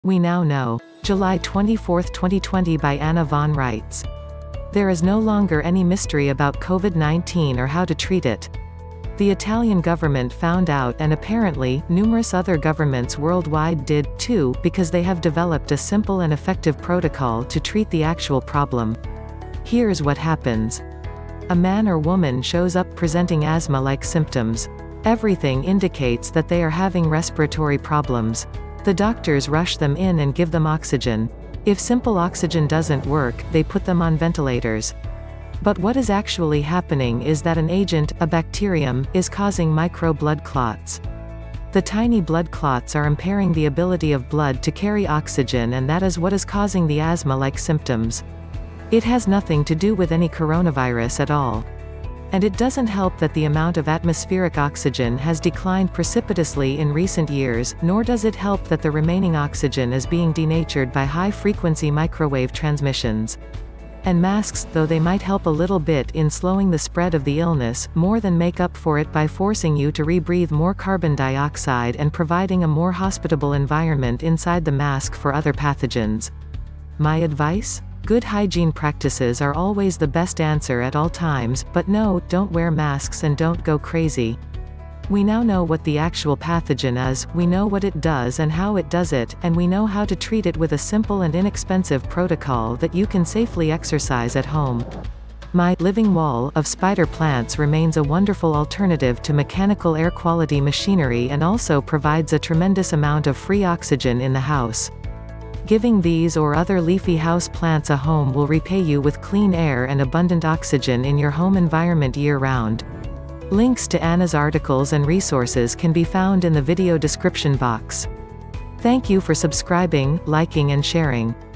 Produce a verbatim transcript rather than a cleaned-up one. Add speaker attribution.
Speaker 1: We now know. July twenty-fourth twenty twenty by Anna von Reitz. There is no longer any mystery about COVID nineteen or how to treat it. The Italian government found out, and apparently, numerous other governments worldwide did, too, because they have developed a simple and effective protocol to treat the actual problem. Here's what happens. A man or woman shows up presenting asthma-like symptoms. Everything indicates that they are having respiratory problems. The doctors rush them in and give them oxygen. If simple oxygen doesn't work, they put them on ventilators. But what is actually happening is that an agent, a bacterium, is causing micro blood clots. The tiny blood clots are impairing the ability of blood to carry oxygen, and that is what is causing the asthma-like symptoms. It has nothing to do with any coronavirus at all. And it doesn't help that the amount of atmospheric oxygen has declined precipitously in recent years, nor does it help that the remaining oxygen is being denatured by high-frequency microwave transmissions. And masks, though they might help a little bit in slowing the spread of the illness, more than make up for it by forcing you to rebreathe more carbon dioxide and providing a more hospitable environment inside the mask for other pathogens. My advice? Good hygiene practices are always the best answer at all times, but no, don't wear masks and don't go crazy. We now know what the actual pathogen is, we know what it does and how it does it, and we know how to treat it with a simple and inexpensive protocol that you can safely exercise at home. My living wall of spider plants remains a wonderful alternative to mechanical air quality machinery and also provides a tremendous amount of free oxygen in the house. Giving these or other leafy house plants a home will repay you with clean air and abundant oxygen in your home environment year-round. Links to Anna's articles and resources can be found in the video description box. Thank you for subscribing, liking and sharing.